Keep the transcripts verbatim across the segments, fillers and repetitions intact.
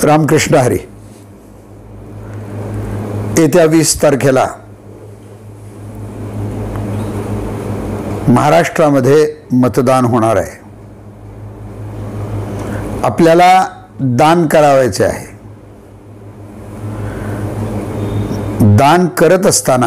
रामकृष्ण हरी. येत्या वीस तारखेला महाराष्ट्रामध्ये मतदान होणार आहे. आपल्याला दान करावायचे आहे. दान करत असताना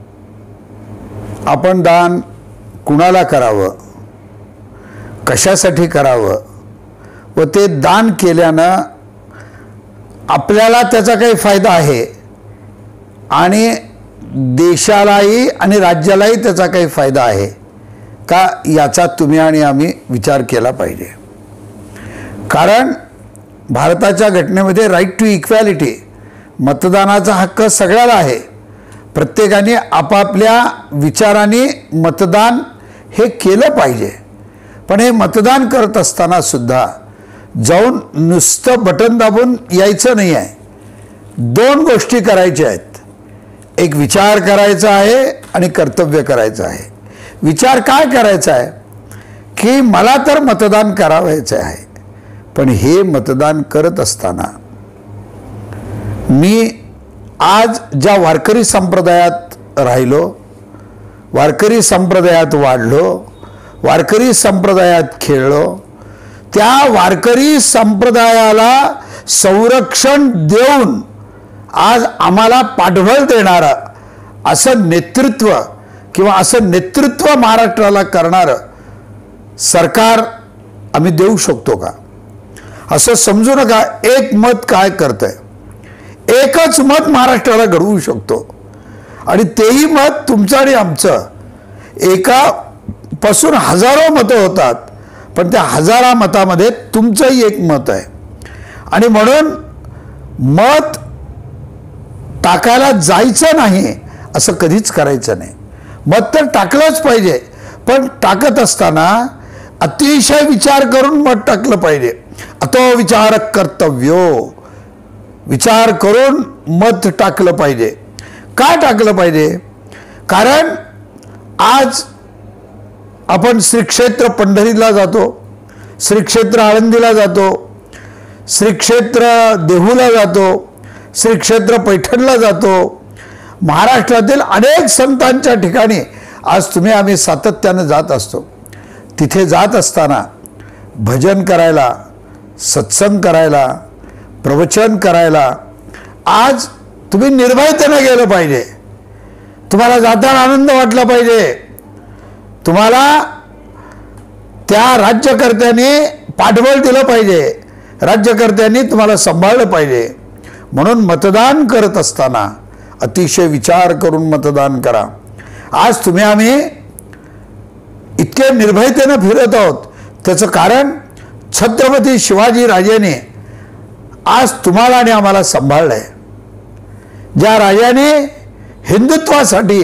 आपण दान कुणाला करावं, कशासाठी करावं व ते दान केल्यानं आपल्याला त्याचा काही फायदा आहे आणि देशालाही आणि राज्यालाही त्याचा काही फायदा आहे का, याचा तुम्ही आणि आम्ही विचार केला पाहिजे. कारण भारताच्या घटनेमध्ये राईट टू इक्वॅलिटी, मतदानाचा हक्क सगळ्याला आहे. प्रत्येकाने आपापल्या विचाराने मतदान हे केलं पाहिजे. पण हे मतदान करत असताना सुद्धा जाऊन नुसतं बटन दाबून यायचं नाही आहे. दोन गोष्टी करायच्या आहेत. एक विचार करायचा आहे आणि कर्तव्य करायचं आहे. विचार काय करायचा आहे की मला तर मतदान करावायचं आहे, पण हे मतदान करत असताना मी आज ज्या वारकरी संप्रदायात राहिलो, वारकरी संप्रदायात वाढलो, वारकरी संप्रदायात खेळलो, त्या वारकरी संप्रदायाला संरक्षण देऊन आज आम्हाला पाठबळ देणारं असं नेतृत्व किंवा असं नेतृत्व महाराष्ट्राला करणारं सरकार आम्ही देऊ शकतो का? असं समजू नका एक मत काय करतंय. एकच मत महाराष्ट्राला घडवू शकतो आणि तेही मत तुमचं आणि आमचं. एका पासून हजारो मतं होतात, पण त्या हजारा मतामध्ये तुमचंही एक मत आहे. आणि म्हणून मत टाकायला जायचं नाही असं कधीच करायचं नाही. मत तर टाकलंच पाहिजे, पण टाकत असताना अतिशय विचार करून मत टाकलं पाहिजे. अतो विचार कर्तव्यो, विचार करून मत टाकलं पाहिजे. का टाकलं पाहिजे? कारण आज आपण श्री क्षेत्र पंढरीला जातो, श्री क्षेत्र आळंदीला जातो, श्री क्षेत्र देहूला जातो, श्री क्षेत्र पैठणला जातो. महाराष्ट्रातील अनेक संतांच्या ठिकाणी आज तुम्ही आम्ही सातत्यानं जात असतो. तिथे जात असताना भजन करायला, सत्संग करायला, प्रवचन करायला आज तुम्ही निर्भयतेने गेलं पाहिजे. तुम्हाला जाताना आनंद वाटला पाहिजे. तुम्हाला त्या राज्यकर्त्यांनी पाठबळ दिलं पाहिजे, राज्यकर्त्यांनी तुम्हाला सांभाळलं पाहिजे. म्हणून मतदान करत असताना अतिशय विचार करून मतदान करा. आज तुम्ही आम्ही इतके निर्भयतेनं फिरत आहोत, त्याचं कारण छत्रपती शिवाजी राजाने आज तुम्हाला आणि आम्हाला सांभाळलंय. ज्या राजाने हिंदुत्वासाठी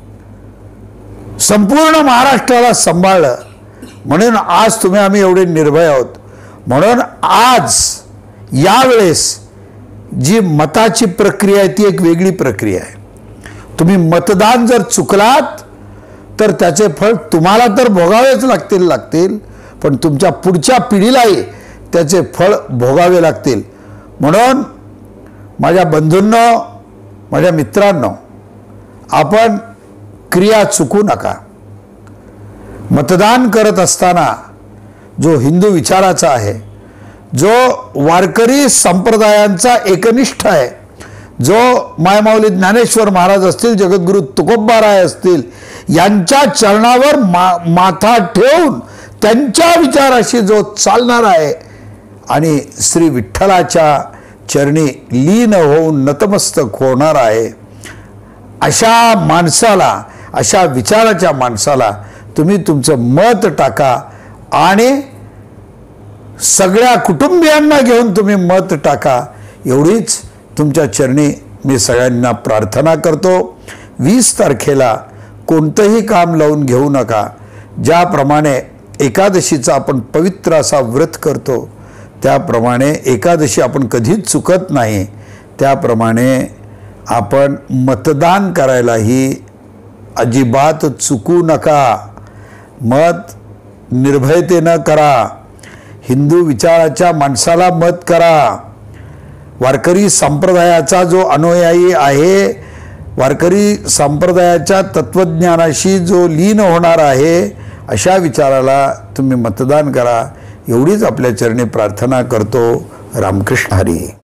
संपूर्ण महाराष्ट्राला सांभाळलं, म्हणून आज तुम्ही आम्ही एवढे निर्भय आहोत. म्हणून आज यावेळेस जी मताची प्रक्रिया आहे ती एक वेगळी प्रक्रिया आहे. तुम्ही मतदान जर चुकलात तर त्याचे फळ तुम्हाला तर भोगावेच लागतील लागतील पण तुमच्या पुढच्या पिढीलाही त्याचे फळ भोगावे लागतील. म्हणून माझ्या बंधूंनो, माझ्या मित्रांनो, आपण क्रिया चुकू नका. मतदान करत असताना जो हिंदू विचाराचा आहे, जो वारकरी संप्रदायांचा एकनिष्ठ आहे, जो मायमाऊली ज्ञानेश्वर महाराज असतील, जगद्गुरु तुकोबाराय असतील, यांच्या चरणावर मा माथा ठेवून त्यांच्या विचाराशी जो चालणार आहे आणि श्री विठ्ठलाच्या चरणी लीन होऊन नतमस्तक होणार आहे, अशा माणसाला, अशा विचाराच्या माणसाला तुम्ही तुमचं मत टाका आणि सगळ्या कुटुंबियांना घेऊन तुम्ही मत टाका. एवढीच तुमच्या चरणी मी सगळ्यांना प्रार्थना करतो. वीस तारखेला कोणतंही काम लावून घेऊ नका. ज्याप्रमाणे एकादशीचा आपण पवित्र असा व्रत करतो, त्याप्रमाणे एकादशी आपण कधीच चुकत नाही, त्याप्रमाणे आपण मतदान करायलाही अजिबात चुकू नका. मत निर्भयतेनं करा. हिंदू विचाराच्या माणसाला मत करा. वारकरी संप्रदायाचा जो अनुयायी आहे, वारकरी संप्रदायाच्या तत्वज्ञानाशी जो लीन होणार आहे, अशा विचाराला तुम्ही मतदान करा, एवढीच आपल्या चरणी प्रार्थना करतो. रामकृष्ण हरी.